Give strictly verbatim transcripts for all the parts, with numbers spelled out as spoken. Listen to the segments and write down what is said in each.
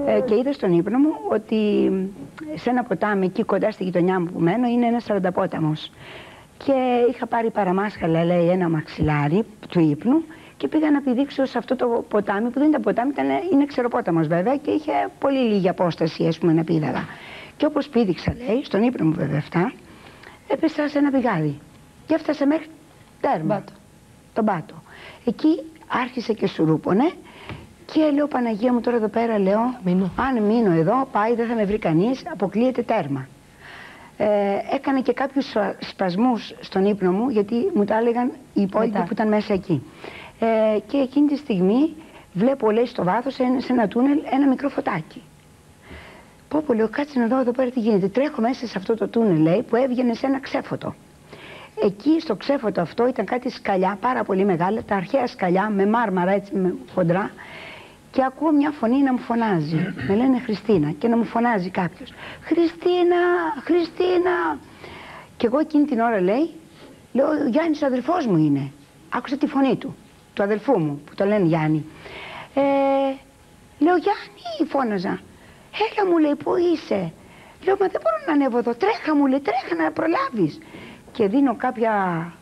Ε, και είδα στον ύπνο μου ότι σε ένα ποτάμι εκεί κοντά στη γειτονιά μου που μένω είναι ένας σαρανταπόταμος. Και είχα πάρει παραμάσχαλα, λέει, ένα μαξιλάρι του ύπνου και πήγα να πηδήξω σε αυτό το ποτάμι που δεν ήταν ποτάμι, ήταν, είναι ξεροπόταμος βέβαια και είχε πολύ λίγη απόσταση, ας πούμε, να πήδαγα. Και όπως πήδηξα, λέει, στον ύπνο μου βέβαια αυτά, έπεσα σε ένα πηγάδι και έφτασα μέχρι τέρμα, Μπάτο. τον πάτο. Εκεί άρχισε και σουρούπωνε και λέω, Παναγία μου, τώρα εδώ πέρα, λέω, μείνω. αν μείνω εδώ, πάει, δεν θα με βρει κανείς, αποκλείεται τέρμα. Ε, έκανε και κάποιους σπασμούς στον ύπνο μου, γιατί μου τα έλεγαν οι υπόλοιποι που ήταν μέσα εκεί. Ε, και εκείνη τη στιγμή βλέπω, λέει, στο βάθος, σε ένα τούνελ, ένα μικρό φωτάκι. Πω πω, λέω, κάτσε να δω εδώ πέρα τι γίνεται. Τρέχω μέσα σε αυτό το τούνελ, λέει, που έβγαινε σε ένα ξέφωτο. Εκεί στο ξέφωτο αυτό ήταν κάτι σκαλιά πάρα πολύ μεγάλα, τα αρχαία σκαλιά με μάρμαρα, έτσι, με χοντρά. Και ακούω μια φωνή να μου φωνάζει. Με λένε Χριστίνα και να μου φωνάζει κάποιος. Χριστίνα, Χριστίνα. Και εγώ εκείνη την ώρα, λέει, λέω, ο Γιάννης ο αδελφός μου είναι. Άκουσα τη φωνή του, του αδελφού μου, που το λένε Γιάννη. Ε, λέω, Γιάννη, φώναζα. Έλα, μου λέει, πού είσαι. Λέω, μα δεν μπορώ να ανέβω εδώ. Τρέχα, μου λέει, τρέχα να προλάβεις. Και δίνω κάποια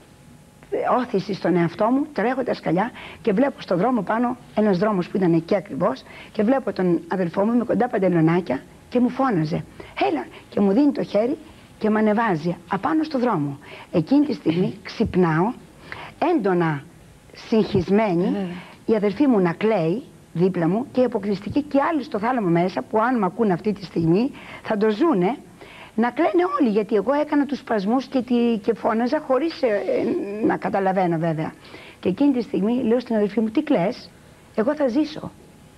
όθηση στον εαυτό μου, τρέχω τα σκαλιά και βλέπω στον δρόμο πάνω, ένας δρόμος που ήταν εκεί ακριβώς, και βλέπω τον αδελφό μου με κοντά παντελονάκια και μου φώναζε. Έλα, και μου δίνει το χέρι και με ανεβάζει απάνω στο δρόμο. Εκείνη τη στιγμή ξυπνάω, έντονα συγχυσμένη, η αδελφή μου να κλαίει δίπλα μου και η αποκλειστική και άλλοι στο θάλαμο μέσα, που αν με ακούν αυτή τη στιγμή θα το ζούνε, να κλαίνε όλοι, γιατί εγώ έκανα τους σπασμούς και, τη, και φώναζα χωρίς ε, ε, να καταλαβαίνω βέβαια. Και εκείνη τη στιγμή λέω στην αδελφή μου, τι κλαις, εγώ θα ζήσω.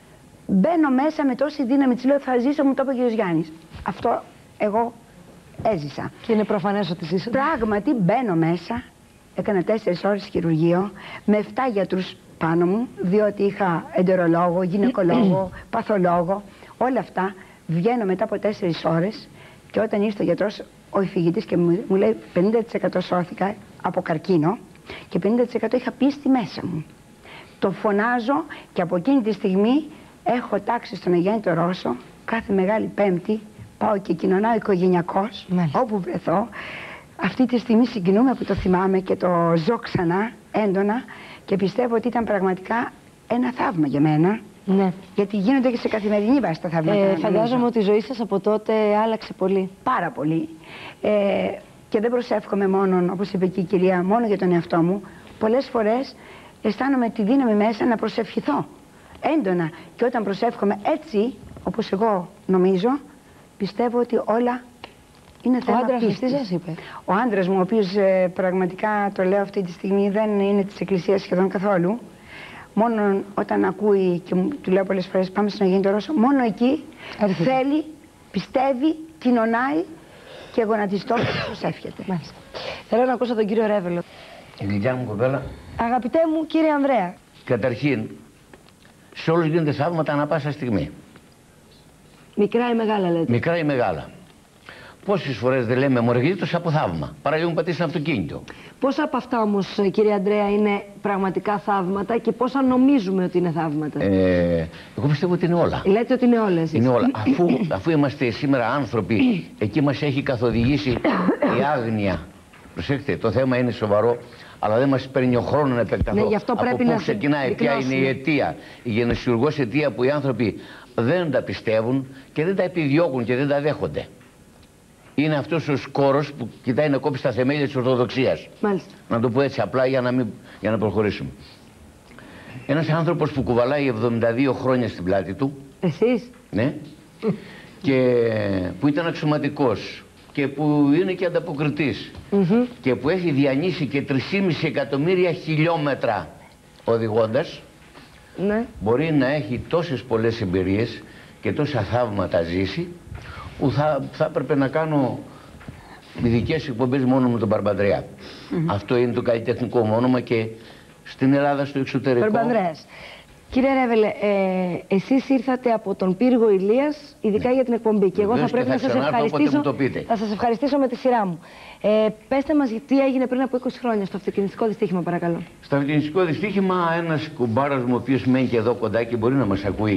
Μπαίνω μέσα με τόση δύναμη, της λέω, θα ζήσω, μου το είπε ο κ. Γιάννης. Αυτό εγώ έζησα. Και είναι προφανές ότι ζήσω. Πράγματι μπαίνω μέσα, έκανα τέσσερις ώρες χειρουργείο, με εφτά γιατρούς πάνω μου, διότι είχα εντερολόγο, γυναικολόγο, παθολόγο, όλα αυτά. Βγαίνω μετά από τέσσερις ώρες. Και όταν ήρθε ο γιατρός, ο υφηγητής, και μου, μου λέει πενήντα τοις εκατό σώθηκα από καρκίνο και πενήντα τοις εκατό είχα πίστη μέσα μου. Το φωνάζω και από εκείνη τη στιγμή έχω τάξει στον Αγέννητο Ρώσο κάθε Μεγάλη Πέμπτη, πάω και κοινωνάω οικογενειακώς, όπου βρεθώ. Αυτή τη στιγμή συγκινούμε που το θυμάμαι και το ζω ξανά έντονα και πιστεύω ότι ήταν πραγματικά ένα θαύμα για μένα. Ναι. Γιατί γίνονται και σε καθημερινή βάση τα θαύματα. Ε, φαντάζομαι ότι η ζωή σας από τότε άλλαξε πολύ. Πάρα πολύ. Ε, και δεν προσεύχομαι μόνο, όπως είπε και η κυρία, μόνο για τον εαυτό μου. Πολλές φορές αισθάνομαι τη δύναμη μέσα να προσευχηθώ έντονα. Και όταν προσεύχομαι έτσι, όπως εγώ νομίζω, πιστεύω ότι όλα είναι θέμα πίστης. Ο άντρας τι σας είπε? Ο άντρας μου, ο οποίος ε, πραγματικά, το λέω αυτή τη στιγμή, δεν είναι της Εκκλησίας σχεδόν καθόλου. Μόνο όταν ακούει και μου, του λέω πολλές φορές πάμε στον Αγέννητο Ρώσο, μόνο εκεί έρχεται. Θέλει, πιστεύει, κοινωνάει και γονατιστό και προσεύχεται. Μάλιστα. Θέλω να ακούσω τον κύριο Ρέβελο. Η δικιά μου κοπέλα. Αγαπητέ μου κύριε Ανδρέα. Καταρχήν, σε όλους γίνονται θαύματα ανά πάσα στιγμή. Μικρά ή μεγάλα λέτε? Μικρά ή μεγάλα. Πόσες φορές δεν λέμε μοργήτως από θαύμα, παρά λίγο πατήσει ένα αυτοκίνητο. Πόσα από αυτά όμως, κύριε Ανδρέα, είναι πραγματικά θαύματα και πόσα νομίζουμε ότι είναι θαύματα? Ε, εγώ πιστεύω ότι είναι όλα. Λέτε ότι είναι όλα εσείς? Είναι όλα. Αφού, αφού είμαστε σήμερα άνθρωποι, εκεί μας έχει καθοδηγήσει η άγνοια. Προσέξτε, το θέμα είναι σοβαρό, αλλά δεν μας παίρνει ο χρόνος να επεκταθώ. Ναι, γι' αυτό από πρέπει πού να ξεκινάει, ποια είναι η αιτία, η γενεσιουργός αιτία που οι άνθρωποι δεν τα πιστεύουν και δεν τα επιδιώκουν και δεν τα δέχονται. Είναι αυτός ο σκόρος που κοιτάει να κόψει τα θεμέλια της Ορθοδοξίας. Μάλιστα. Να το πω έτσι απλά για να, μην, για να προχωρήσουμε. Ένας άνθρωπος που κουβαλάει εβδομήντα δύο χρόνια στην πλάτη του. Εσείς? Ναι. Και που ήταν αξιωματικός και που είναι και ανταποκριτής. Mm-hmm. Και που έχει διανύσει και τρία και μισό εκατομμύρια χιλιόμετρα οδηγώντας. Ναι. Μπορεί να έχει τόσες πολλές εμπειρίες και τόσα θαύματα ζήσει, που θα, θα έπρεπε να κάνω ειδικές εκπομπές μόνο με τον Μπαρμπανδρέα. Mm-hmm. Αυτό είναι το καλλιτεχνικό μου όνομα και στην Ελλάδα, στο εξωτερικό. Μπαρμπανδρέας. Κύριε Ρέβελε, ε, εσείς ήρθατε από τον πύργο Ηλίας, ειδικά ναι. για την εκπομπή. Και εγώ θα πρέπει να σας ευχαριστήσω. Θα σας ευχαριστήσω με τη σειρά μου. Ε, πέστε μας τι έγινε πριν από είκοσι χρόνια στο αυτοκινητικό δυστύχημα, παρακαλώ. Στο αυτοκινητικό δυστύχημα, ένας κουμπάρας μου, ο οποίος μένει και εδώ κοντά και μπορεί να μας ακούει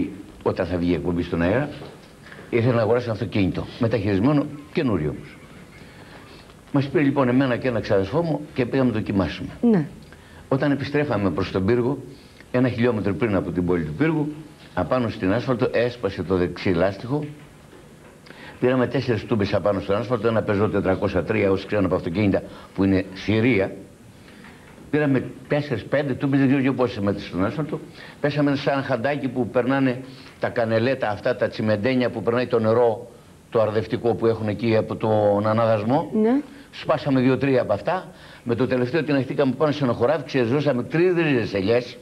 όταν θα βγει η εκπομπή στον αέρα, ήθελε να αγοράσει ένα αυτοκίνητο. Μεταχειρισμένο, καινούριο όμως. Μας πήρε λοιπόν εμένα και ένα ξαδερφό μου και πήγαμε να δοκιμάσουμε. Ναι. Όταν επιστρέφαμε προς τον πύργο, ένα χιλιόμετρο πριν από την πόλη του Πύργου, απάνω στην άσφαλτο έσπασε το δεξί λάστιχο. Πήραμε τέσσερις τούμπες απάνω στον άσφαλτο, ένα Peugeot τετρακόσια τρία, όσοι ξέρουν από αυτοκίνητα που είναι Συρία. Πήραμε τέσσερις πέντε τούμπες, δεν ξέρω και πόσες μέτρες στον άσφαλτο. Πέσαμε σε ένα χαντάκι που περνάνε τα κανελέτα, αυτά τα τσιμεντένια που περνάει το νερό, το αρδευτικό που έχουν εκεί από τον αναδασμό. Ναι. Σπάσαμε δύο-τρία από αυτά. Με το τελευταίο την αχτήκαμε πάνω σε ένα χωράφι, ξεζώσαμε τρεις ρίζες ελιές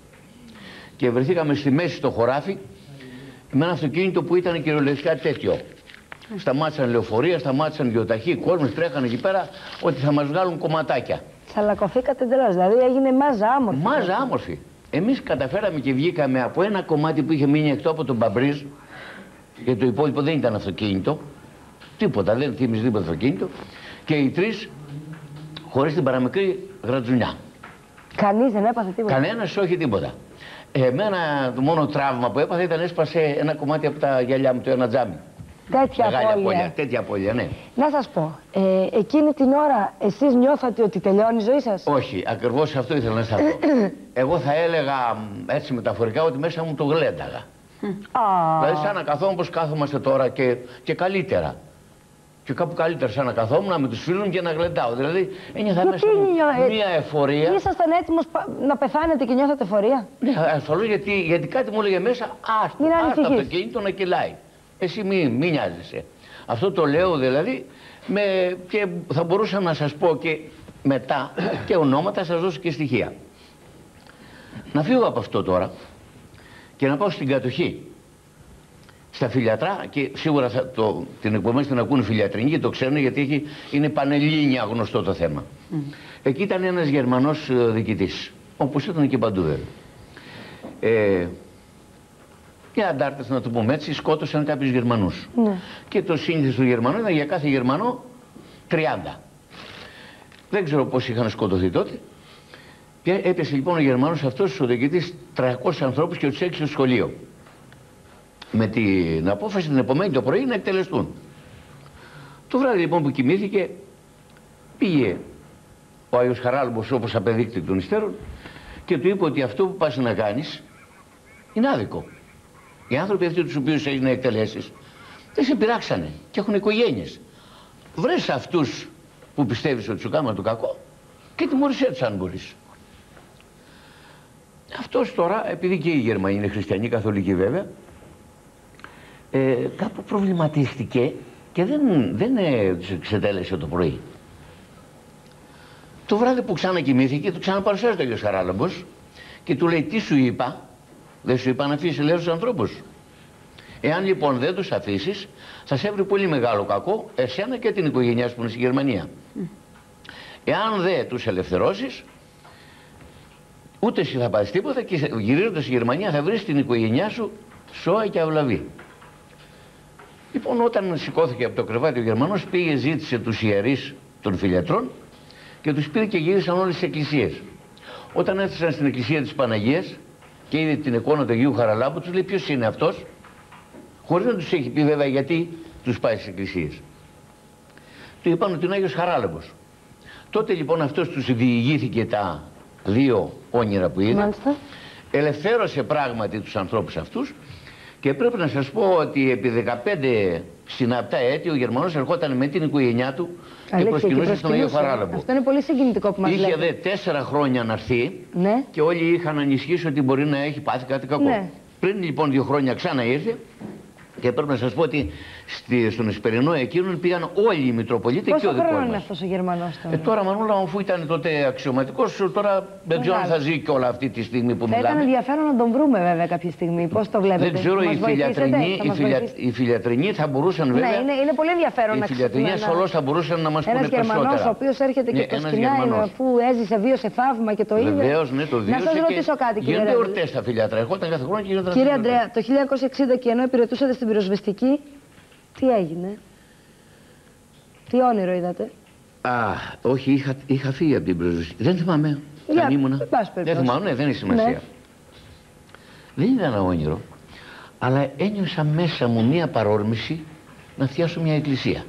και βρεθήκαμε στη μέση στο χωράφι με ένα αυτοκίνητο που ήταν κυριολεκτικά τέτοιο. Σταμάτησαν λεωφορεία, σταμάτησαν γεωταχή, κόσμος τρέχανε εκεί πέρα ότι θα μας βγάλουν κομματάκια. Τσαλακωθήκατε εντελώς, δηλαδή έγινε μάζα άμορφη. Μάζα άμορφη. Εμείς καταφέραμε και βγήκαμε από ένα κομμάτι που είχε μείνει εκτό από τον Μπαμπρίζ, γιατί το υπόλοιπο δεν ήταν αυτοκίνητο, τίποτα, δεν θύμιζε τίποτα αυτοκίνητο, και οι τρεις χωρίς την παραμικρή γρατζουνιά. Κανείς δεν έπαθε τίποτα. Κανένας, όχι τίποτα. Εμένα το μόνο τραύμα που έπαθε ήταν έσπασε ένα κομμάτι από τα γυαλιά μου, το ένα τζάμι. Τέτοια απώλεια. απώλεια. Τέτοια απώλεια, ναι. Να σας πω, ε, εκείνη την ώρα εσείς νιώθατε ότι τελειώνει η ζωή σας? Όχι, ακριβώς αυτό ήθελα να σας πω. Εγώ θα έλεγα έτσι μεταφορικά ότι μέσα μου το γλένταγα. Δηλαδή σαν να καθόμουν όπως κάθομαστε τώρα και, και καλύτερα. Και κάπου καλύτερα σαν να καθόμουν με τους φίλους και να γλεντάω. Δηλαδή ένιωθα μέσα μου νιώ... μία εφορία. Ήσασταν έτοιμος να πεθάνετε και νιώθατε εφορία? Ναι, ασφαλώς, γιατί, γιατί κάτι μου έλεγε μέσα, άστα, άστα το αυτοκίνητο να κυλάει. Εσύ μη, μη νοιάζεσαι. Αυτό το λέω δηλαδή με, και θα μπορούσα να σας πω και μετά και ονόματα, σας δώσω και στοιχεία. Να φύγω από αυτό τώρα και να πάω στην κατοχή. Στα Φιλιατρά, και σίγουρα θα το, την εκπομπή την ακούν οι Φιλιατρινοί και το ξέρουν γιατί έχει, είναι πανελλήνια γνωστό το θέμα. Mm. Εκεί ήταν ένας Γερμανός ε, διοικητής, όπως ήταν και παντού βέβαια. Ε, οι αντάρτες, να το πούμε έτσι, σκότωσαν κάποιους Γερμανούς. Mm. Και το σύνηθες του Γερμανού ήταν για κάθε Γερμανό τριάντα. Δεν ξέρω πώς είχαν σκοτωθεί τότε. Και έπεσε λοιπόν ο Γερμανός αυτός, ο διοικητής, τριακόσιους ανθρώπους και τους έξι στο σχολείο. Με την απόφαση την επομένη το πρωί να εκτελεστούν. Το βράδυ λοιπόν που κοιμήθηκε, πήγε ο Άγιος Χαράλαμπος, όπως απεδείχθηκε των υστέρων, και του είπε ότι αυτό που πας να κάνεις είναι άδικο. Οι άνθρωποι αυτοί τους οποίους έχεις να εκτελέσεις δεν σε πειράξανε και έχουν οικογένειες. Βρες αυτούς που πιστεύεις ότι σου κάνουν το κακό και τιμωρήσέ τους αν μπορείς. Αυτός τώρα, επειδή και οι Γερμανοί είναι χριστιανοί, καθολικοί βέβαια, Ε, κάπου προβληματίστηκε και δεν, δεν ε, τους εξετέλεσε το πρωί. Το βράδυ που ξανακοιμήθηκε, του ξαναπαρουσιάζει το Άγιος Χαράλαμπος και του λέει, τι σου είπα, δεν σου είπα να αφήσεις ελεύθερους ανθρώπους? Εάν λοιπόν δεν τους αφήσεις, θα σε έβρει πολύ μεγάλο κακό εσένα και την οικογένειά σου που είναι στη Γερμανία. Mm. Εάν δεν τους ελευθερώσεις, ούτε εσύ θα πάρεις τίποτα και γυρίζοντας στη Γερμανία θα βρεις την οικογένειά σου σώα και αυλαβή. Λοιπόν, όταν σηκώθηκε από το κρεβάτι ο Γερμανός, πήγε, ζήτησε τους ιερείς των Φιλιατρών και τους πήρε και γύρισαν όλες τις εκκλησίες. Όταν έφτασαν στην εκκλησία της Παναγίας και είδε την εικόνα του Αγίου Χαραλάμπου, τους λέει ποιος είναι αυτός, χωρίς να τους έχει πει βέβαια γιατί τους πάει στις εκκλησίες. Του είπαν ότι είναι ο Άγιος Χαράλαμπος. Τότε λοιπόν αυτός τους διηγήθηκε τα δύο όνειρα που είδε, μάλιστα, ελευθέρωσε πράγματι τους ανθρώπους αυτούς. Και πρέπει να σας πω ότι επί δεκαπέντε συναπτά έτη ο Γερμανός ερχόταν με την οικογένειά του και προσκυνούσε στον Άγιο Χαράλαμπο. Αυτό είναι πολύ συγκινητικό που μας λέτε. Είχε δε τέσσερα χρόνια να έρθει, ναι, και όλοι είχαν ανισχύσει ότι μπορεί να έχει πάθει κάτι κακό. Ναι. Πριν λοιπόν δύο χρόνια ξανά ήρθε και πρέπει να σας πω ότι στη, στον Εσπερινό εκείνον πήγαν όλοι οι Μητροπολίτες και ο δικός μας. Πόσο χρόνο είναι αυτός ο Γερμανός τώρα? Ε, τώρα Μανούλα μου, αφού ήταν τότε αξιωματικός, τώρα δεν ξέρω αν θα ζει και όλα αυτή τη στιγμή που θα μιλάμε. Θα ήταν ενδιαφέρον να τον βρούμε βέβαια κάποια στιγμή. Πώς το βλέπετε? Δεν ξέρω, οι Φιλιατρινοί, οι, φιλια, οι Φιλιατρινοί θα μπορούσαν βέβαια. Ναι, είναι, είναι πολύ ενδιαφέρον οι να ξέρουμε. Οι Φιλιατρινοί ασφαλώς θα μπορούσαν να μας πούνε περισσότερα. Ένας Γερμανός ο οποίος έρχεται και προσκυνάει, αφού έζησε, βίωσε θαύμα και το είδε. Βεβαίως, ναι, το βίωσε. Να σας ρωτήσω κάτι, κύριε Ρέντλ. Γίνονται εορτές στα Φιλιατρά. Ερχόταν κάθε χρόνο και γίνονταν. Κύριε Ανδρέα, το χίλια εννιακόσια εξήντα και ενώ υπηρετούσατε στην πυροσβεστική, τι έγινε? Τι όνειρο είδατε? Α, όχι, είχα, είχα φύγει από την πυροσβεστική. Δεν θυμάμαι. Για, ήμουνα. δεν θυμάμαι, ναι, δεν έχει σημασία. Ναι. Δεν ήταν ένα όνειρο. αλλά ένιωσα μέσα μου μία παρόρμηση να φτιάσω μια εκκλησία.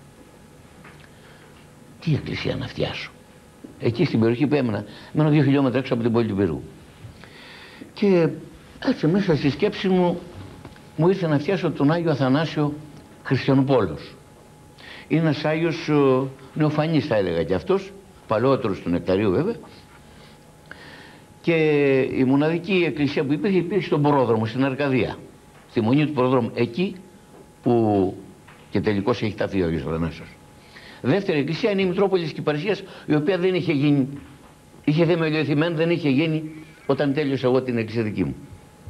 Τι εκκλησία να φτιάσω? Εκεί στην περιοχή που έμενα, μένω δύο χιλιόμετρα έξω από την πόλη του Πυρού. Και έτσι μέσα στη σκέψη μου μου ήρθε να φτιάσω τον Άγιο Αθανάσιο Χριστιανοπόλος. Είναι ένας Άγιος νεοφανής, θα έλεγα κι αυτός, παλαιότερος του Νεκταρίου βέβαια. Και η μοναδική εκκλησία που υπήρχε, υπήρχε στον Πρόδρομο, στην Αρκαδία. Στη Μονή του Προδρόμου, εκεί που και τελικώς έχει ταφεί ο Άγιος Αθανάσιος. Δεύτερη εκκλησία είναι η Μητρόπολη της Κυπαρισίας, η οποία δεν είχε γίνει, είχε θεμελιωθεί, δεν είχε γίνει όταν τέλειωσα εγώ την εκκλησία δική μου.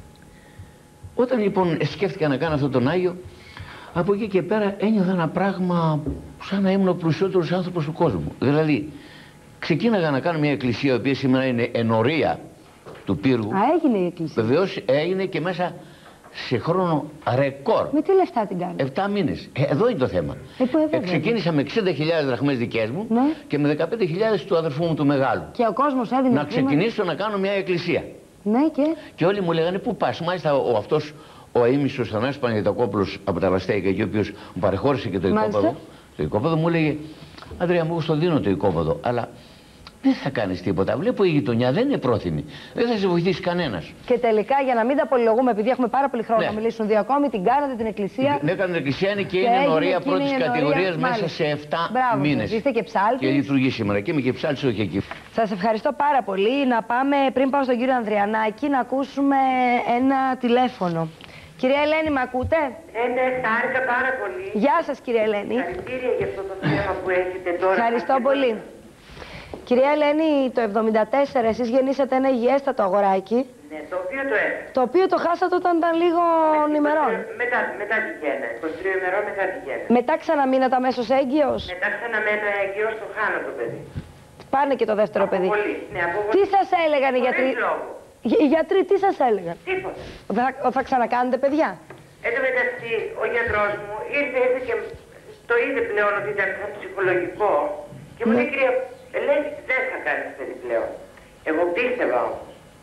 Όταν λοιπόν σκέφτηκα να κάνω αυτόν τον Άγιο, από εκεί και πέρα ένιωθα ένα πράγμα σαν να ήμουν ο πλουσιότερος άνθρωπος του κόσμου. Δηλαδή, ξεκίναγα να κάνω μια εκκλησία, η οποία σήμερα είναι ενορία του πύργου. Α, έγινε η εκκλησία. Βεβαίως έγινε και μέσα σε χρόνο ρεκόρ. Με τι λεφτά την κάνετε? Επτά μήνες. Ε, εδώ είναι το θέμα. Ε, που εδώ, ε, ξεκίνησα με εξήντα χιλιάδες δραχμές δικές μου, ναι, και με δεκαπέντε χιλιάδες του αδερφού μου του μεγάλου. Και ο κόσμος έδινε να ξεκινήσω να κάνω μια εκκλησία. Ναι, και. Και όλοι μου λέγανε πού πας. Μάλιστα ο, αυτός ο αείμνηστος Θανάσης Παναγιωτακόπουλος από τα Βαστέικα, και ο οποίος μου παρεχώρησε και το οικόπεδο, το οικόπεδο μου έλεγε: Αντρέα μου, εγώ στο δίνω το οικόπεδο, αλλά δεν θα κάνεις τίποτα. Βλέπω η γειτονιά δεν είναι πρόθυμη. Δεν θα σε βοηθήσει κανένας. Και τελικά, για να μην τα πολυλογούμε, επειδή έχουμε πάρα πολύ χρόνο, ναι, να μιλήσουν δύο ακόμη, την κάνατε την εκκλησία. Ναι, έκανε την εκκλησία, είναι και, και είναι ενορία πρώτης κατηγορίας μέσα σε επτά μήνες. Είστε και ψάλτης. Και λειτουργεί σήμερα. Και είμαι και ψάλτης, όχι εκεί. Σας ευχαριστώ πάρα πολύ. Να πάμε, πριν πάω στον κύριο Ανδριανάκη, να ακούσουμε ένα τηλέφωνο. Κυρία Ελένη, με ακούτε? Ε, ναι, χάρηκα πάρα πολύ. Γεια σας, κυρία Ελένη. Συγχαρητήρια για αυτό το θέμα που έχετε τώρα. Ευχαριστώ πολύ. Κυρία Ελένη, το εβδομήντα τέσσερα εσείς γεννήσατε ένα υγιέστατο αγοράκι. Ναι, το οποίο το έφυγε. Το οποίο το χάσατε όταν ήταν λίγο ημερών. Μετά, μετά τη γέννα, είκοσι τρία ημερών μετά τη γέννα. Μετά ξαναμείνατε αμέσως έγκυος. Μετά ξαναμένω έγκυος, το χάνω το παιδί. Πάνε και το δεύτερο από παιδί. Πολύ. Ναι, από τι σας έλεγαν οι γιατροί? Οι γιατροί τι σας έλεγαν? Τίποτα. Θα, θα ξανακάνετε παιδιά? Εν τω μεταξύ, ο γιατρός μου ήρθε, ήρθε και το είδε πλέον ότι ήταν σαν ψυχολογικό και μου ναι, λέει: Κυρία Ελένη, δεν θα κάνεις παιδί πλέον. Εγώ πίστευα όμως.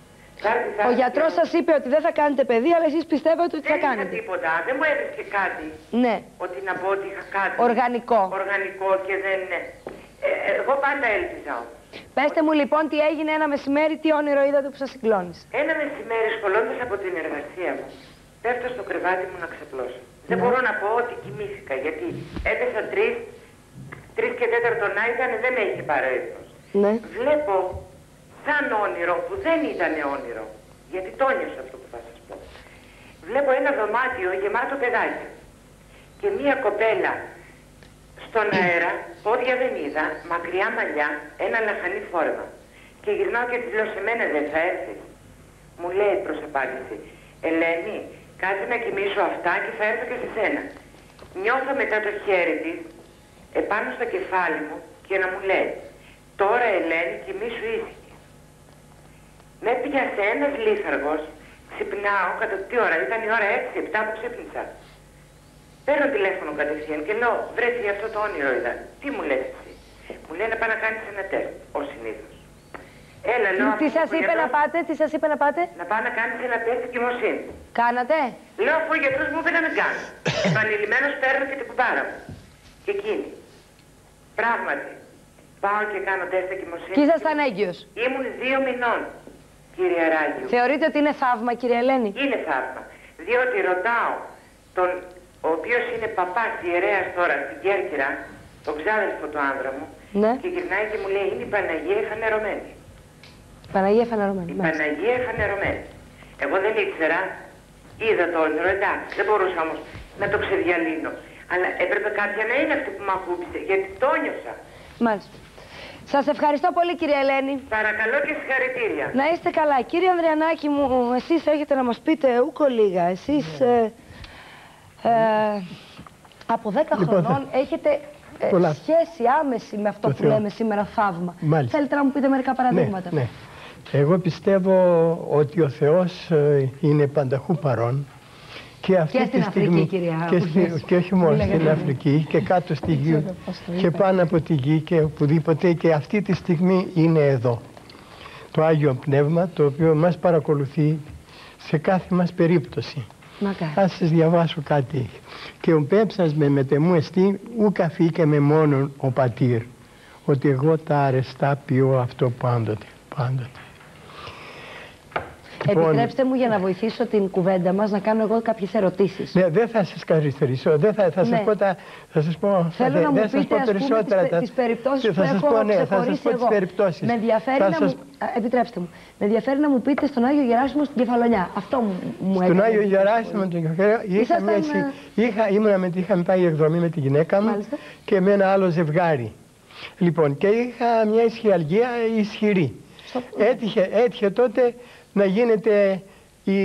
Ο γιατρός σας είπε ότι δεν θα κάνετε παιδί, αλλά εσείς πιστεύετε ότι δεν θα κάνετε. Δεν τίποτα, δεν μου έβρισκε κάτι. Ναι. Ότι να πω ότι είχα κάτι. Οργανικό. Οργανικό και δεν είναι. Ε, εγώ πάντα έλπιζα. Πέστε μου λοιπόν τι έγινε ένα μεσημέρι, τι όνειρο είδατε που σας συγκλώνησε? Ένα μεσημέρι, σχολώντας από την εργασία μου, πέφτω στο κρεβάτι μου να ξαπλώσω. Ναι. Δεν μπορώ να πω ότι κοιμήθηκα, γιατί έπεσα τρεις, τρεις και τέταρτον να ήταν, δεν με είχε πάρει ο ύπνος. Ναι. Βλέπω σαν όνειρο, που δεν ήταν όνειρο, γιατί το νιώσα αυτό που θα σας πω. Βλέπω ένα δωμάτιο γεμάτο παιδάκια και μία κοπέλα στον αέρα, πόδια δεν είδα, μακριά μαλλιά, ένα λαχανί φόρμα. Και γυρνάω και της λέω: σε μένα δεν θα έρθεις? Μου λέει προς απάντηση: Ελένη, κάτσε να κοιμήσω αυτά και θα έρθω και σε σένα. Νιώθω μετά το χέρι της επάνω στο κεφάλι μου και να μου λέει: τώρα Ελένη, κοιμήσου ήσυχη. Με πιάσε ένας λίθαργος, ξυπνάω κατά τι ώρα, ήταν η ώρα έξι επτά που ξύπνησα. Παίρνω τηλέφωνο κατευθείαν και λέω: βρέθηκε αυτό το όνειρο είδα. Τι μου λες εσύ? Μου λέει να πάει να κάνεις ένα τεστ, ως συνήθως. Έλα, λέω. Τι σας είπε να πάτε, τι σας είπε να πάτε? Να πάω να κάνεις ένα τεστ εγκυμοσύνη. Κάνατε? Λέω, αφού ο γιατρός μου είπε να μην κάνω. Επανειλημμένος παίρνω και την κουμπάρα μου. Και εκείνη. Πράγματι. Πάω και κάνω τεστ εγκυμοσύνη. Και ήσασταν έγκυος? Ήμουν δύο μηνών, κύριε Ράγιου. Θεωρείτε ότι είναι θαύμα, κύριε Ελένη? Είναι θαύμα. Διότι ρωτάω τον, ο οποίος είναι παπάς ιερέας τώρα στην Κέρκυρα, τον ξάδελφο του άνδρα μου, ναι, και γυρνάει και μου λέει: είναι η Παναγία εφανερωμένη. Παναγία εφανερωμένη. Η Παναγία εφανερωμένη. Εγώ δεν ήξερα, είδα το όνειρο, εντάξει, δεν μπορούσα όμως να το ξεδιαλύνω. Αλλά έπρεπε κάποια να είναι αυτή που με ακούμπησε, γιατί το νιώσα. Μάλιστα. Σας ευχαριστώ πολύ, κύριε Ελένη. Παρακαλώ και συγχαρητήρια. Να είστε καλά. Κύριε Ανδριανάκη μου, εσείς έχετε να μας πείτε ούκο λίγα. Εσείς ε, ε, από δέκα λοιπόν, χρονών θα... έχετε ε, σχέση άμεση με αυτό το που Θεό. λέμε σήμερα θαύμα. Μάλιστα. Θέλετε να μου πείτε μερικά παραδείγματα? Ναι, ναι. Εγώ πιστεύω ότι ο Θεός είναι πανταχού παρόν. Και, αυτή και τη στην στιγμή, Αφρική, κυρία. Και, στη, και όχι μόνο στην Αφρική, και κάτω στη γη, και πάνω από τη γη και οπουδήποτε, και αυτή τη στιγμή είναι εδώ. Το Άγιο Πνεύμα, το οποίο μας παρακολουθεί σε κάθε μας περίπτωση. Μακάρι. Θα σας διαβάσω κάτι. Και ο πέμψας με μετεμού εστί, ούκ αφήκε με μόνον ο πατήρ, ότι εγώ τα αρεστά ποιώ αυτό πάντοτε. πάντοτε. Επιτρέψτε μου για να βοηθήσω την κουβέντα μας να κάνω εγώ κάποιες ερωτήσεις. Ναι, δεν θα σας καθυστερήσω, δεν θα, θα ναι. σας πω τα... Θα σας πω, Θέλω θα, να μου δεν πείτε, σας πω ας περισσότερα. πούμε, τα, τις, τις περιπτώσεις θα που σας έχω πω, ναι, ξεχωρίσει θα σας πω εγώ. τις περιπτώσεις. Με ενδιαφέρει θα να σας... μου... Επιτρέψτε μου. Με ενδιαφέρει να μου πείτε στον Άγιο Γεράσιμο στην Κεφαλονιά. Αυτό μου, μου έκανε. Στον Άγιο Γεράσιμο τον Κεφαλονιά είχα μια... είχα, ήμουνα με, είχαμε πάει εκδρομή με τη γυναίκα μου. Μάλιστα. Και με ένα άλλο ζευγάρι. Λοιπόν, και είχα μια ισχυαλγία ισχυρή. Έτυχε, έτυχε τότε να γίνεται η,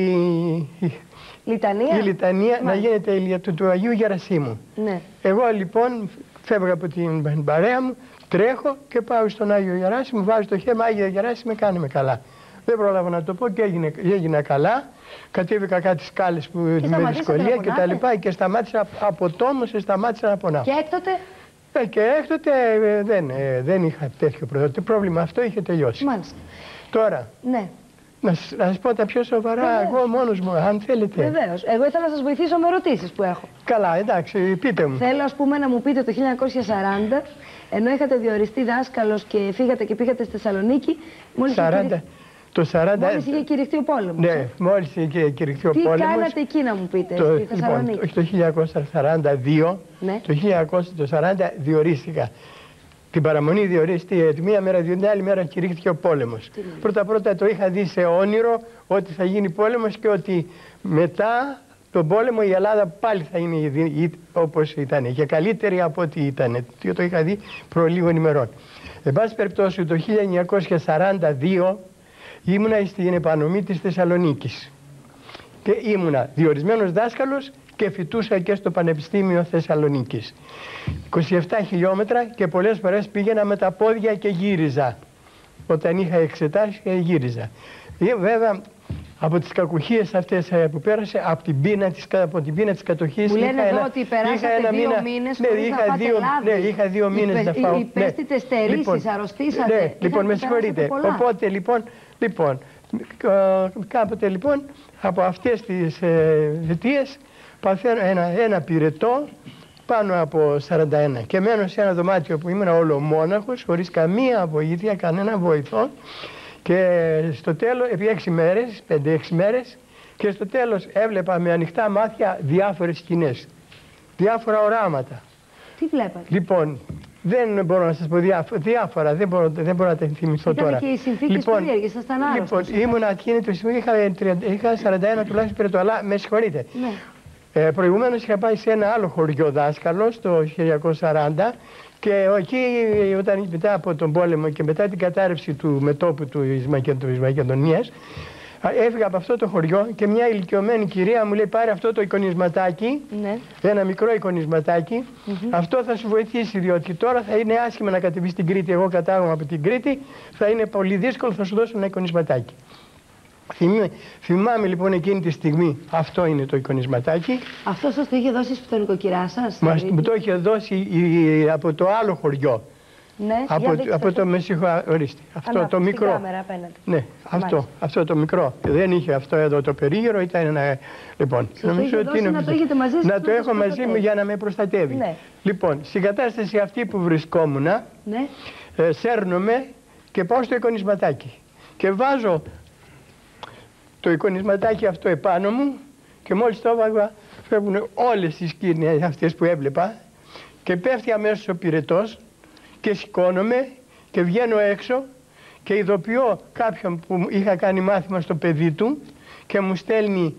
η λιτανία, η λιτανία να γίνεται η, του, του Αγίου Γερασίμου. Ναι. Εγώ λοιπόν φεύγα από την παρέα μου, τρέχω και πάω στον Άγιο Γεράσιμο, βάζω το χέρι, Άγιο Γεράσιμο, κάνε με καλά. Δεν πρόλαβα να το πω και έγινε, έγινα καλά. Κατέβηκα κάτι σκάλες που με δυσκολία και τα λοιπά και σταμάτησα από τόμο, σταμάτησα να πονάω. Και έκτοτε. Ε, και έκτοτε ε, δεν, ε, δεν είχα τέτοιο πρόβλημα. Το πρόβλημα αυτό είχε τελειώσει. Μάλιστα. Τώρα, ναι. να σας πω τα πιο σοβαρά. Βεβαίως. Εγώ μόνος μου, αν θέλετε. Βεβαίως. Εγώ ήθελα να σας βοηθήσω με ερωτήσεις που έχω. Καλά, εντάξει, πείτε μου. Θέλω, ας πούμε, να μου πείτε το χίλια εννιακόσια σαράντα, ενώ είχατε διοριστεί δάσκαλος και φύγατε και πήγατε στη Θεσσαλονίκη. Μόλις σαράντα. Το σαράντα... Μόλις είχε κηρυχθεί ο πόλεμος. Ναι, μόλις είχε κηρυχθεί ο Τι πόλεμος. Τι κάνατε εκεί να μου πείτε, το, στη Θεσσαλονίκη? Λοιπόν, το χίλια εννιακόσια σαράντα δύο, ναι. Το χίλια εννιακόσια σαράντα διορίστηκα. Την παραμονή διορίστηκε, τη μία μέρα, την άλλη μέρα κηρύχθηκε ο πόλεμος. Πρώτα-πρώτα το είχα δει σε όνειρο ότι θα γίνει πόλεμος και ότι μετά τον πόλεμο η Ελλάδα πάλι θα είναι όπως ήταν και καλύτερη από ό,τι ήταν. Το είχα δει προ λίγων ημερών. Εν πάση περιπτώσει, το χίλια εννιακόσια σαράντα δύο ήμουνα στην επανομή της Θεσσαλονίκης και ήμουνα διορισμένος δάσκαλος και φοιτούσα και στο Πανεπιστήμιο Θεσσαλονίκης. είκοσι επτά χιλιόμετρα και πολλές φορές πήγαινα με τα πόδια και γύριζα. Όταν είχα εξετάσει γύριζα. Βέβαια από τις κακουχίες αυτές που πέρασε, από την πείνα της, από την πείνα της κατοχής. Μου λένε είχα εδώ ένα, ότι περάσατε δύο μήνα, μήνες ναι, χωρίς είχα να πάτε δύο, λάδι. Ναι, είχα δύο μήνες Υπε, να φάω. Υπέστητε ναι. στερήσεις, λοιπόν, αρρωστήσατε. Ναι, λοιπόν, με συγχωρείτε. Οπότε λοιπόν, λοιπόν, κάποτε λοιπόν, από αυτές τις ε, αιτίες, παθαίνω ένα, ένα πυρετό πάνω από σαράντα ένα και μένω σε ένα δωμάτιο που ήμουν ολομόναχος, χωρίς καμία βοήθεια, κανένα βοηθό. Και στο τέλος, επί έξι μέρες, πέντε έξι μέρες, και στο τέλος έβλεπα με ανοιχτά μάτια διάφορες σκηνές, διάφορα οράματα. Τι βλέπατε? Λοιπόν, δεν μπορώ να σας πω διάφορα, διάφορα δεν, μπορώ, δεν μπορώ να τα θυμηθώ τώρα. Ήταν και οι συνθήκες λοιπόν, περίεργες, ήσασταν άρρωστος. Λοιπόν, ήμουν ακίνητο, είχα, είχα σαράντα ένα τουλάχιστον πυρετό, αλλά με συγχωρείτε. Ναι. Ε, προηγουμένως είχα πάει σε ένα άλλο χωριό δάσκαλο, στο χίλια εννιακόσια σαράντα, και εκεί όταν μετά από τον πόλεμο και μετά την κατάρρευση του μετώπου του Μακεδονίας, έφυγα από αυτό το χωριό και μια ηλικιωμένη κυρία μου λέει: πάρε αυτό το εικονισματάκι, ναι. Ένα μικρό εικονισματάκι, mm-hmm. Αυτό θα σου βοηθήσει, διότι τώρα θα είναι άσχημα να κατεβεί στην Κρήτη. Εγώ κατάγομαι από την Κρήτη, θα είναι πολύ δύσκολο, θα σου δώσω ένα εικονισματάκι. Θυμάμαι, θυμάμαι λοιπόν εκείνη τη στιγμή, αυτό είναι το εικονισματάκι. Αυτό σας το είχε δώσει η νοικοκυρά σας? Μας μου το είχε δώσει η, από το άλλο χωριό. Ναι, από, από το μεσηχο... ορίστε, αυτό Ανά, το μικρό. Κάμερα, ναι, αυτό, αυτό το μικρό. Δεν είχε αυτό εδώ το περίγυρο, ήταν ένα... Λοιπόν, νομίζω ότι είναι... να το, μαζί να το έχω μαζί μου για να με προστατεύει. Ναι. Λοιπόν, στην κατάσταση αυτή που βρισκόμουν, ναι. ε, σέρνομαι και πάω στο εικονισματάκι. Και βάζω το εικονισματάκι αυτό επάνω μου και μόλις το έβαγα φεύγουν όλες τις σκηνές αυτές που έβλεπα και πέφτει αμέσως ο πυρετός και σηκώνομαι και βγαίνω έξω και ειδοποιώ κάποιον που είχα κάνει μάθημα στο παιδί του και μου στέλνει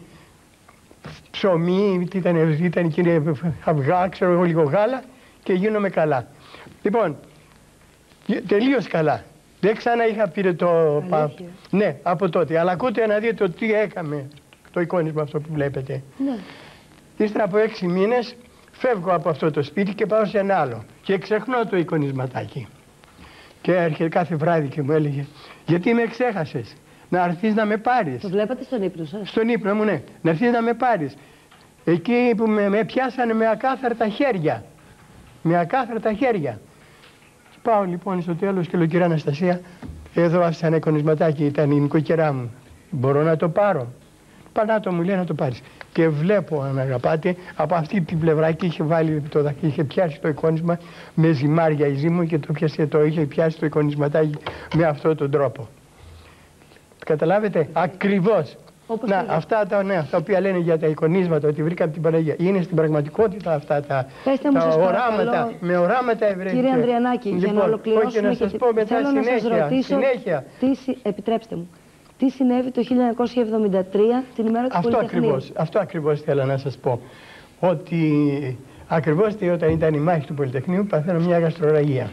ψωμί, ήταν, ήταν κύριε αυγά, ξέρω εγώ, λίγο γάλα και γίνομαι καλά. Λοιπόν, τελείως καλά. Δεν ξανά είχα πυρετό. Ναι, από τότε. Αλλά ακούτε να δείτε τι έκαμε το εικόνισμα αυτό που βλέπετε. Ναι. Ύστερα από έξι μήνες φεύγω από αυτό το σπίτι και πάω σε ένα άλλο. Και ξεχνώ το εικονισματάκι. Και έρχεται κάθε βράδυ και μου έλεγε: γιατί με ξέχασες? Να έρθεις να με πάρεις. Το βλέπατε στον ύπνο σας? Στον ύπνο μου, ναι. Να έρθεις να με πάρεις. Εκεί που με, με πιάσανε με ακάθαρτα χέρια. Με ακάθαρτα χέρια. Πάω λοιπόν στο τέλος και λέω: κυρία Αναστασία, εδώ άφησα ένα εικονισματάκι, ήταν η νοικοκυρά μου. Μπορώ να το πάρω? Πανάτο μου λέει να το πάρεις. Και βλέπω, αν αγαπάτε, από αυτή την πλευρά και είχε βάλει το δαχτυλί, είχε πιάσει το εικόνισμα με ζυμάρια η Ζήμου και το, πιασε, το είχε πιάσει το εικονισματάκι με αυτόν τον τρόπο. Καταλάβετε, ακριβώς. Όπως να, αυτά τα, ναι, τα οποία λένε για τα εικονίσματα, ότι βρήκαμε την Παναγία, είναι στην πραγματικότητα αυτά τα, τα οράματα, με οράματα εβραϊκά. Κύριε Ανδριανάκη, λοιπόν, για να ολοκληρώσουμε να σας πω μετά θέλω συνέχεια, να σας ρωτήσω, συνέχεια. Τι, επιτρέψτε μου, τι συνέβη το χίλια εννιακόσια εβδομήντα τρία την ημέρα του αυτό Πολυτεχνείου. Ακριβώς, αυτό ακριβώς θέλω να σας πω. Ότι ακριβώς όταν ήταν η μάχη του Πολυτεχνείου παθαίνω μια γαστρορραγία.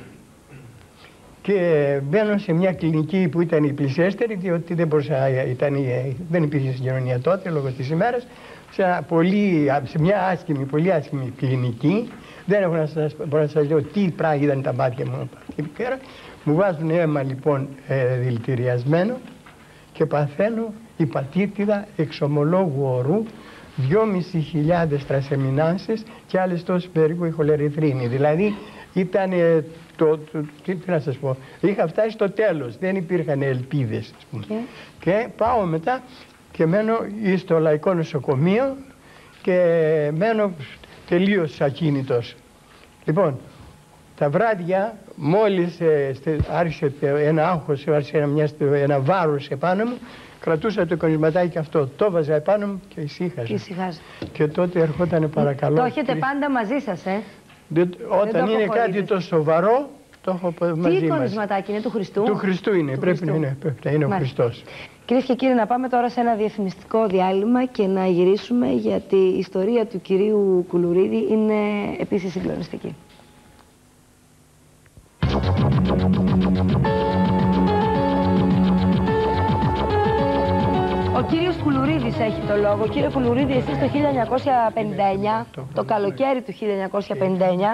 Και μπαίνω σε μια κλινική που ήταν η πλησιέστερη, διότι δεν, μπορούσα, ήταν, δεν υπήρχε συγκοινωνία τότε λόγω της ημέρας, σε, πολύ, σε μια άσχημη, πολύ άσχημη κλινική. Δεν έχω να σας, μπορώ να σας λέω τι πράγμα ήταν τα μάτια μου εκεί πέρα. Μου βάζουν αίμα λοιπόν ε, δηλητηριασμένο και παθαίνω υπατήτηδα εξομολόγου ορού, δυόμισι χιλιάδες τρασεμινάνσες και άλλες τόσες περίπου η χολερηθρίνη. Δηλαδή ήταν το, το, τι, τι να σας πω, είχα φτάσει στο τέλος, δεν υπήρχαν ελπίδες. Ας πούμε. Okay. Και πάω μετά και μένω στο Λαϊκό Νοσοκομείο και μένω τελείως ακίνητος. Λοιπόν, τα βράδια μόλις ε, άρχισε ένα άγχος, άρχισε ένα, μια, ένα βάρος επάνω μου, κρατούσα το εικονισματάκι αυτό, το βάζα επάνω μου και ησύχαζα. Και τότε ερχότανε παρακαλώ. Το έχετε πάντα μαζί σας, ε? Δεν, όταν δεν είναι κάτι το σοβαρό, το έχω μαζί μας. Τι εικονισματάκι είναι, του Χριστού? Του Χριστού είναι, του πρέπει, Χριστού. Να είναι, πρέπει να είναι ο Χριστός. Κυρίες και κύριοι, να πάμε τώρα σε ένα διαφημιστικό διάλειμμα και να γυρίσουμε, γιατί η ιστορία του κυρίου Κουλουρίδη είναι επίσης συγκλονιστική. Ο κύριος Κουλουρίδης έχει το λόγο. Κύριε Κουλουρίδη, εσείς το χίλια εννιακόσια πενήντα εννιά, το καλοκαίρι του χίλια εννιακόσια πενήντα εννιά,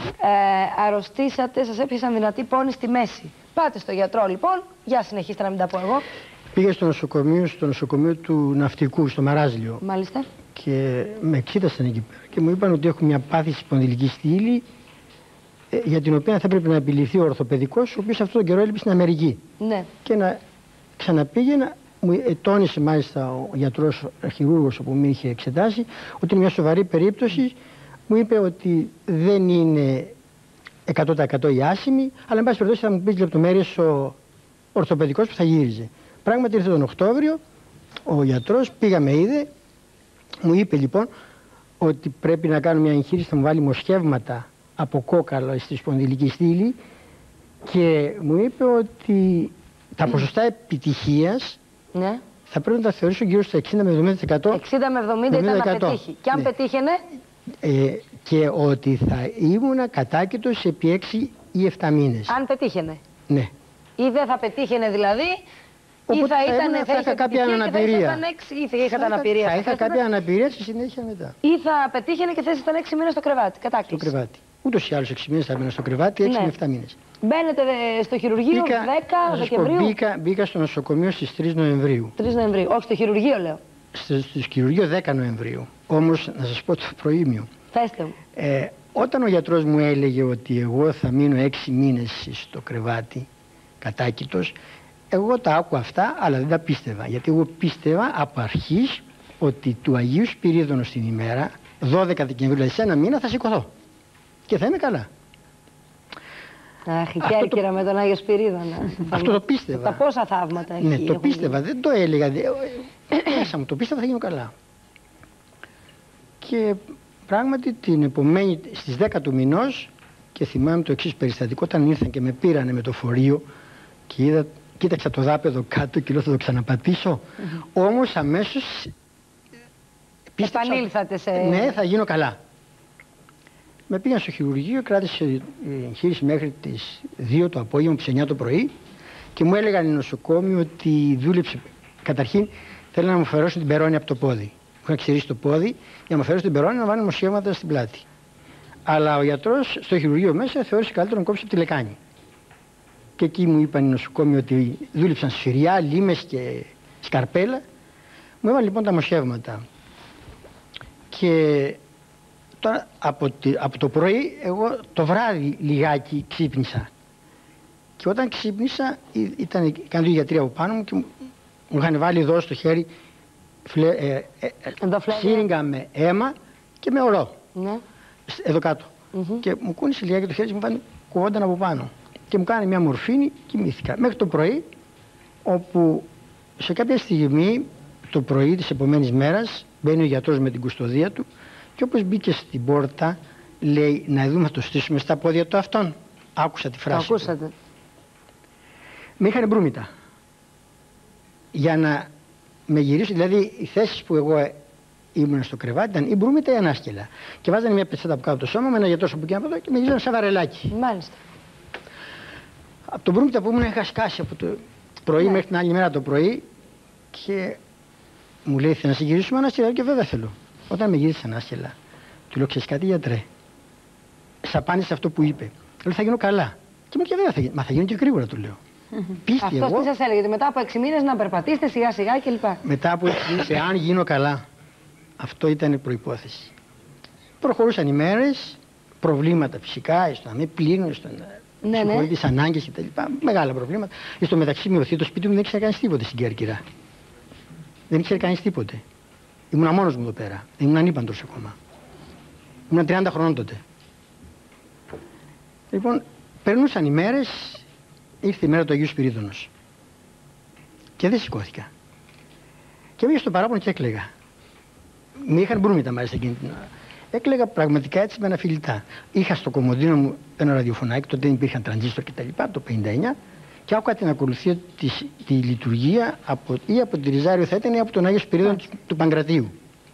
ε, αρρωστήσατε, σας έπιασαν δυνατή πόνη στη μέση. Πάτε στο γιατρό λοιπόν, για συνεχίστε να μην τα πω εγώ. Πήγα στο νοσοκομείο, στο νοσοκομείο του Ναυτικού, στο Μαράζλιο. Μάλιστα. Και με εξήτασαν εκεί πέρα και μου είπαν ότι έχω μια πάθηση σπονδυλική στήλη, ε, για την οποία θα πρέπει να επιληθεί ο ορθοπαιδικός, ο οποίος αυτόν τον καιρό έλειπε στην Αμερική. Ναι. Και να ξαναπήγαινα. Μου τόνισε μάλιστα ο γιατρός χειρούργος που με είχε εξετάσει ότι είναι μια σοβαρή περίπτωση. Μου είπε ότι δεν είναι εκατό τοις εκατό η άσημη, αλλά εν πάση περιπτώσει θα μου πει λεπτομέρειες ο ορθοπαιδικός που θα γύριζε. Πράγματι ήρθε τον Οκτώβριο, ο γιατρός πήγαμε είδε, μου είπε λοιπόν ότι πρέπει να κάνω μια εγχείρηση, θα μου βάλει μοσχεύματα από κόκαλο στη σπονδυλική στήλη και μου είπε ότι τα ποσοστά επιτυχίας, ναι, θα πρέπει να τα θεωρήσω γύρω στο εξήντα με εβδομήντα τοις εκατό. εξήντα με εβδομήντα ήταν να πετύχει. Και αν ναι. πετύχαινε. Ε, και ότι θα ήμουν κατάκητος επί έξι ή επτά μήνες. Αν πετύχαινε. Ναι. Ή δεν θα πετύχαινε δηλαδή, οπότε ή θα, θα, ήταν, ήμουν, θα, θα είχα κάποια αναπηρία. Θα, έξι, ή θα είχατε αναπηρία. Θα είχα κάποια αναπηρία στη συνέχεια μετά. Ή θα πετύχαινε και θα ήσασταν έξι μήνες στο κρεβάτι. Κατάκληση. Στο κρεβάτι. Ούτως ή άλλως έξι μήνες θα μείνω στο κρεβάτι, έξι με επτά μήνες. Μπαίνετε στο χειρουργείο μπήκα, δέκα Δεκεμβρίου. Μπήκα, μπήκα στο νοσοκομείο στις τρεις Νοεμβρίου. τρεις Νοεμβρίου. Όχι, στο χειρουργείο λέω. Στο, στο χειρουργείο δέκα Νοεμβρίου. Όμως να σας πω το προήμιο. Θέστε μου. Ε, όταν ο γιατρός μου έλεγε ότι εγώ θα μείνω έξι μήνες στο κρεβάτι, κατάκητος, εγώ τα άκουα αυτά, αλλά δεν τα πίστευα. Γιατί εγώ πίστευα από αρχής ότι του Αγίου Σπυρίδωνος την ημέρα, δώδεκα Δεκεμβρίου, δηλαδή σε ένα μήνα θα σηκωθώ. Και θα είμαι καλά. Αχ, η Κέρκυρα το... με τον Άγιο Σπυρίδωνα. Αυτό το πίστευα. Τα πόσα θαύματα έχει. Ναι, το πίστευα, γίνει. Δεν το έλεγα. Μέσα μου το πίστευα, θα γίνω καλά. Και πράγματι την επομένη, στις δέκα του μηνός, και θυμάμαι το εξής περιστατικό, όταν ήρθαν και με πήρανε με το φορείο και είδα, κοίταξα το δάπεδο κάτω και λέω θα το ξαναπατήσω. Mm-hmm. Όμως αμέσως πίστεψα, επανήλθατε σε... ναι, θα γίνω καλά. Με πήγαν στο χειρουργείο, κράτησε η εγχείρηση μέχρι τις δύο το απόγευμα, τις εννιά το πρωί και μου έλεγαν οι νοσοκόμοι ότι δούλεψε. Καταρχήν θέλουν να μου αφαιρώσουν την περώνη από το πόδι. Μου είχαν ξηρίσει το πόδι για να μου αφαιρώσουν την περώνη να βάλουν μοσχεύματα στην πλάτη. Αλλά ο γιατρός στο χειρουργείο μέσα θεώρησε καλύτερο να κόψει από τη λεκάνη. Και εκεί μου είπαν οι νοσοκόμοι ότι δούλεψαν σφυριά, λίμες και σκαρπέλα. Μου έβαλαν λοιπόν τα μοσχεύματα. Και τώρα από, τη, από το πρωί εγώ το βράδυ λιγάκι ξύπνησα. Και όταν ξύπνησα ήταν καν δύο γιατροί από πάνω μου και μου, μου είχαν βάλει εδώ στο χέρι φλε, ε, ε, σύριγγα με αίμα και με ορό. Ναι. Εδώ κάτω. Mm-hmm. Και μου κούνησε λιγάκι το χέρι και μου φάνηκε κουβόνταν από πάνω. Και μου κάνει μια μορφήνη, κοιμήθηκα. Μέχρι το πρωί, όπου σε κάποια στιγμή, το πρωί της επομένης μέρας, μπαίνει ο γιατρός με την κουστοδία του και όπως μπήκε στην πόρτα, λέει να δούμε, θα το στήσουμε στα πόδια του αυτόν. Άκουσα τη φράση. Το ακούσατε. Του. Με είχαν μπρούμητα. Για να με γυρίσουν, δηλαδή οι θέσεις που εγώ ήμουν στο κρεβάτι ήταν η μπρούμητα ή η ανάσκελα. Και βάζανε μια πετσέτα από κάτω το σώμα με ένα γιατρό από εκεί από εδώ και με γυρίζανε σαν βαρελάκι. Μάλιστα. Από τον μπρούμητα που ήμουν είχα σκάσει από το πρωί, ναι, μέχρι την άλλη μέρα το πρωί και μου λέει θα να σε γυρίσουμε ανάσκελα και βέβαια θέλω. Όταν με γύρισε ανάσκελα, του λέω ξέρεις κάτι γιατρέ, σαπάνησε αυτό που είπε. Λέω θα γίνω καλά. Και μου και βέβαια θα γίνω, μα θα γίνω και γρήγορα του λέω. Πίστη αυτός εγώ. Τι σας έλεγε, μετά από έξι μήνες να περπατήσετε σιγά σιγά κλπ. Μετά από έξι μήνες, εάν γίνω καλά. Αυτό ήταν η προϋπόθεση. Προχωρούσαν οι μέρες, προβλήματα φυσικά, στο να με πλύνουν, στο να ναι, συγχωρεί τις ανάγκες κτλ. Μεγάλα προβλήματα. Και στο μεταξύ μειωθεί το σπίτι μου, δεν ήξερε κανείς τίποτε στην Κέρκυρα. Δεν ήξερε κανείς τίποτε. Ήμουνα μόνος μου εδώ πέρα. Δεν ήμουν ανήπαντρος ακόμα. Ήμουν τριάντα χρονών τότε. Λοιπόν, περνούσαν οι μέρες, ήρθε η μέρα του Αγίου Σπυρίδωνος. Και δεν σηκώθηκα. Και πήγα στο παράπονο και έκλαιγα. Με είχαν μπρούμητα μάλιστα εκείνη την ώρα. Έκλαιγα πραγματικά έτσι με αναφιλητά. Είχα στο κομμωδίνο μου ένα ραδιοφωνάκι, τότε δεν υπήρχαν τρανζίστορ κτλ. Το πενήντα εννιά και άκουγα την ακολουθία της, τη λειτουργία από, ή από τη Ριζάριο θα ήταν ή από τον Άγιο Σπυρίδωνο του, του Παγκρατίου.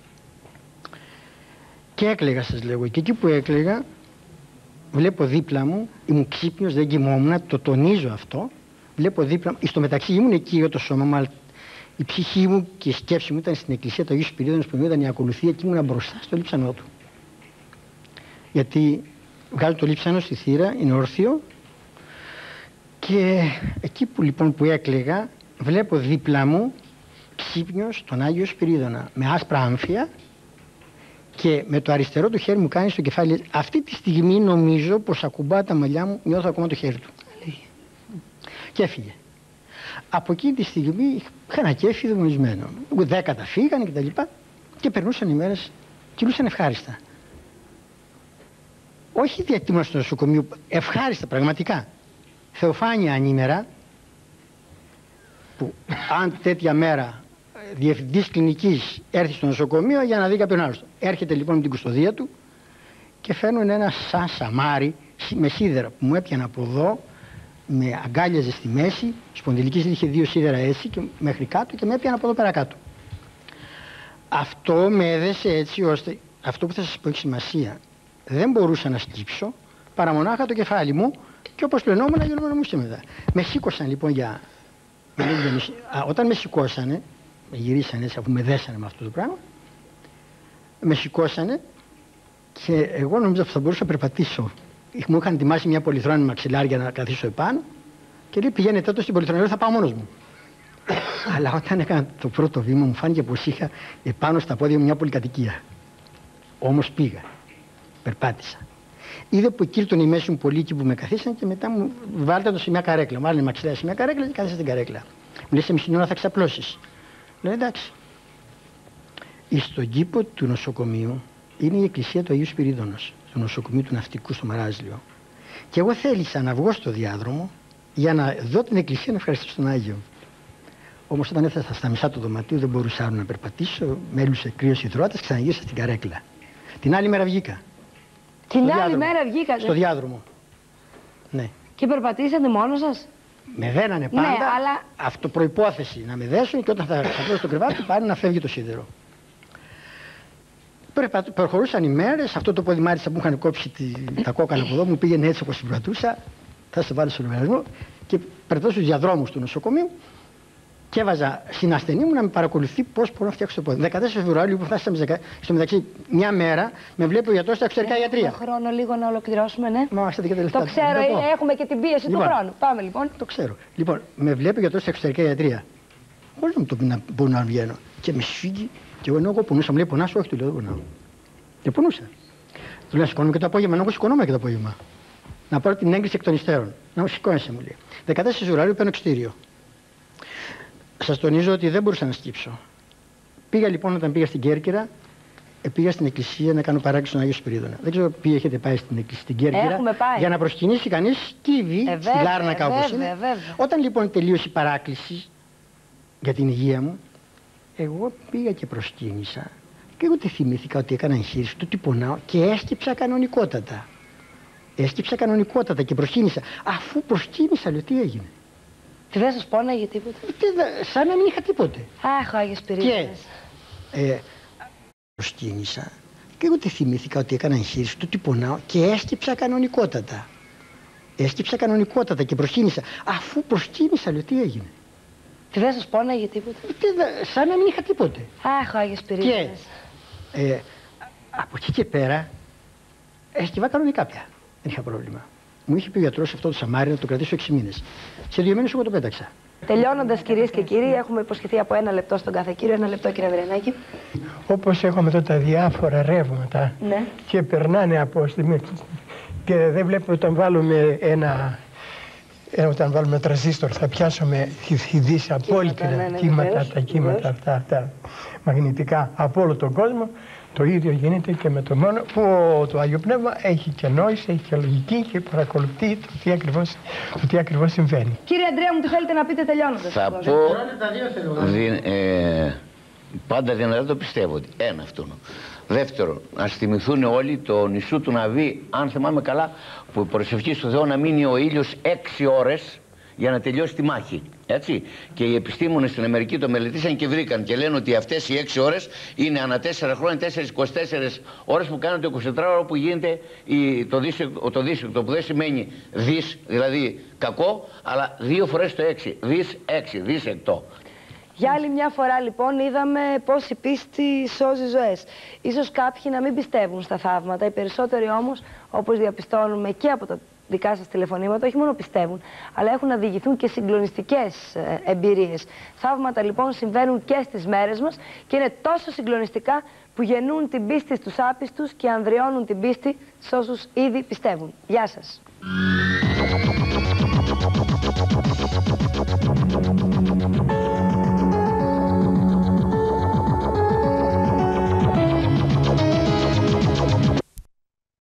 Και έκλαιγα, σας λέγω. Και εκεί που έκλαιγα, βλέπω δίπλα μου, ήμουν ξύπνιος, δεν κοιμόμουν, το τονίζω αυτό. Βλέπω δίπλα μου, στο μεταξύ ήμουν εκεί το σώμα μου, αλλά η ψυχή μου και η σκέψη μου ήταν στην εκκλησία του Αγίου Σπυρίδωνος που μου ήταν η ακολουθία και ήμουν μπροστά στο λείψανό του. Γιατί βγάζω το λείψανο στη θύρα, είναι όρθιο και εκεί που λοιπόν που έκλαιγα βλέπω δίπλα μου ξύπνιος τον Άγιο Σπυρίδωνα με άσπρα άμφια και με το αριστερό του χέρι μου κάνει στο κεφάλι. Αυτή τη στιγμή νομίζω πως ακουμπά τα μαλλιά μου, νιώθω ακόμα το χέρι του. Και έφυγε. Από εκείνη τη στιγμή είχα ένα κέφι δαιμονισμένο. Δέκατα φύγανε και τα λοιπά και περνούσαν οι μέρες, κυλούσαν ευχάριστα. Όχι διατήμωνα στο νοσοκομείο, ευχάριστα πραγματικά. Θεοφάνεια ανήμερα, που αν τέτοια μέρα διευθυντής κλινικής έρθει στο νοσοκομείο για να δει κάποιον άλλο. Έρχεται λοιπόν με την κουστοδία του και φέρνουν ένα σαν σαμάρι με σίδερα που μου έπιανε από εδώ, με αγκάλιαζε στη μέση, σπονδυλικής είχε δύο σίδερα έτσι και μέχρι κάτω και με έπιανε από εδώ πέρα κάτω. Αυτό με έδεσε έτσι ώστε, αυτό που θα σας πω έχει σημασία, δεν μπορούσα να σκύψω παρά μονάχα το κεφάλι μου και όπως πλενόμουν γινόμουν μου και μετά. Με σήκωσαν λοιπόν για... Α, όταν με σηκώσανε, με γυρίσανε έτσι αφού με δέσανε με αυτό το πράγμα, με σηκώσανε και εγώ νομίζω ότι θα μπορούσα να περπατήσω. Μου είχαν ετοιμάσει μια πολυθρόνη μαξιλάρια για να καθίσω επάνω και λέει πηγαίνετε τότε στην πολυθρόνη, θα πάω μόνος μου. Αλλά όταν έκανα το πρώτο βήμα μου φάνηκε πως είχα επάνω στα πόδια μου μια πολυκατοικία. Όμως πήγα, περπάτησα. Είδε που κύρτωνε η μέση μου πολύ εκεί που με καθίσαν και μετά μου βάλτε το σε μια καρέκλα. Μου βάλανε μαξιλάρια σε μια καρέκλα και κάθισα στην καρέκλα. Μου λέει σε μισή ώρα θα ξαπλώσεις. Λέω εντάξει. Στον κήπο του νοσοκομείου είναι η εκκλησία του Αγίου Σπυρίδωνος, στο νοσοκομείο του Ναυτικού στο Μαράζλιο. Και εγώ θέλησα να βγω στο διάδρομο για να δω την εκκλησία να ευχαριστήσω τον Άγιο. Όμως όταν έφτασα στα μισά του δωματίου δεν μπορούσα άλλο να περπατήσω, με έλουσε κρύος υδρότας, ξαναγύρισα στην καρέκλα. Την άλλη μέρα βγήκα. Την στο άλλη διάδρομο. μέρα βγήκατε. Στο διάδρομο. Ναι. Και περπατήσατε μόνος σας. Με δένανε πάντα. Ναι, αλλά... Αυτοπροϋπόθεση να με δέσουν και όταν θα ξαπλώσω στο κρεβάτι πάνε να φεύγει το σίδερο. Προχωρούσαν οι μέρες, αυτό το πόδι μάρισα που μου είχαν κόψει τη, τα κόκκαλα από εδώ, μου πήγαινε έτσι όπως συμπρατούσα, θα σε βάλω στο λογαριασμό και περπατώ στους διαδρόμους του νοσοκομείου και έβαζα στην ασθενή μου να με παρακολουθεί πώς μπορώ να φτιάξω το πόδι. δεκατέσσερα Φεβρουαρίου που φτάσαμε στο μεταξύ, μια μέρα με βλέπει ο γιατρός στα εξωτερικά ιατρία. Έχουμε χρόνο λίγο να ολοκληρώσουμε, ναι. Μα και τελευταία. Το ξέρω, έχουμε και την πίεση λοιπόν, του χρόνου. Πάμε λοιπόν. Το ξέρω. Λοιπόν, με βλέπει ο γιατρός στα εξωτερικά ιατρία. Χωρίς να μου το πει να μπορώ να βγαίνω. Και με σφίγγει. Και εγώ ενώ εγώ πονούσα, μου λέει πονάς, όχι του λέω, δεν πονάω. Και πονούσα. Του λέω σηκώνομαι και το απόγευμα, ενώ εγώ σηκώνομαι και το απόγευμα. Να πάρω την έγκριση εκ των υστέρων. Να μου σηκώνεσαι, μου λέει. δεκατέσσερα Φεβρουαρίου παίρνω εξιτήριο. Σας τονίζω ότι δεν μπορούσα να σκύψω. Πήγα λοιπόν όταν πήγα στην Κέρκυρα, πήγα στην εκκλησία να κάνω παράκληση στον Άγιο Σπυρίδωνα. Δεν ξέρω ποιοι έχετε πάει στην, εκκλησία, στην Κέρκυρα. Έχουμε πάει. Για να προσκυνήσει κανείς κύβη, ε, στη Λάρνακα όπως είναι. Βέβαια. Όταν λοιπόν τελείωσε η παράκληση για την υγεία μου, εγώ πήγα και προσκύνησα και ούτε θυμήθηκα ότι έκανα εγχείρηση, του τι πονάω και έσκυψα κανονικότατα. Έσκυψα κανονικότατα και προσκύνησα. Αφού προσκύνησα, λέω, τι έγινε. Τι δεν σας πόναγε τίποτα. Τι, σαν να μην είχα τίποτε. Αχ, ο Άγιος Πυρίδωνας. Και ε, προσκύνησα και ούτε θυμήθηκα ότι έκανα εγχείρηση, του τι πονάω και έσκυψα κανονικότατα. Έσκυψα κανονικότατα και προσκύνησα. Αφού προσκύνησα, λέω, τι έγινε. Τι δεν σας πόναγε τίποτα. Τι, σαν να μην είχα τίποτε. Αχ, ο Άγιος Πυρίδωνας. Και ε, από εκεί και πέρα έσκυβα κανονικά πια. Δεν είχα πρόβλημα. Μου είχε πει ο γιατρός αυτό το σαμάρι να το κρατήσω έξι μήνες. Σε δύο μήνες εγώ το πέταξα. Τελειώνοντας, κυρίες και κύριοι, έχουμε υποσχεθεί από ένα λεπτό στον κάθε κύριο. Ένα λεπτό, κύριε Ανδριανάκη. Όπως έχουμε εδώ τα διάφορα ρεύματα, ναι, και περνάνε από στιγμή και δεν βλέπω όταν βάλουμε ένα, όταν βάλουμε τραζίστορ θα πιάσουμε ειδήσει απόλυτα, ναι, ναι, κύματα, τα κύματα αυτά, τα μαγνητικά από όλο τον κόσμο. Το ίδιο γίνεται και με το μόνο που το Άγιο Πνεύμα έχει και νόηση, έχει και λογική και παρακολουθεί το τι ακριβώς, το τι ακριβώς συμβαίνει. Κύριε Αντρέα μου, τι θέλετε να πείτε τελειώνοντας. Θα πω, δι, ε, πάντα δυνατά το πιστεύω ότι ένα αυτό. Δεύτερον, ας θυμηθούν όλοι το νησού του Ναβί, αν θυμάμαι καλά, που προσευχή στο Θεό να μείνει ο ήλιος έξι ώρες για να τελειώσει τη μάχη. Έτσι. Και οι επιστήμονες στην Αμερική το μελετήσαν και βρήκαν και λένε ότι αυτές οι έξι ώρες είναι ανά τέσσερα χρόνια, τέσσερις είκοσι τέσσερις ώρες που κάνουν το εικοσιτετράωρο που γίνεται η, το, δίσεκτο, το δίσεκτο, που δεν σημαίνει δις, δηλαδή κακό, αλλά δύο φορές το έξι. Δις έξι, δίσεκτο. Για άλλη μια φορά λοιπόν είδαμε πώς η πίστη σώζει ζωές. Ίσως κάποιοι να μην πιστεύουν στα θαύματα, οι περισσότεροι όμως, όπως διαπιστώνουμε και από τα δικά σας τηλεφωνήματα, όχι μόνο πιστεύουν, αλλά έχουν να διηγηθούν και συγκλονιστικές ε, εμπειρίες. Θαύματα λοιπόν συμβαίνουν και στις μέρες μας και είναι τόσο συγκλονιστικά που γεννούν την πίστη στους άπιστους και ανδριώνουν την πίστη σε όσους ήδη πιστεύουν. Γεια σας.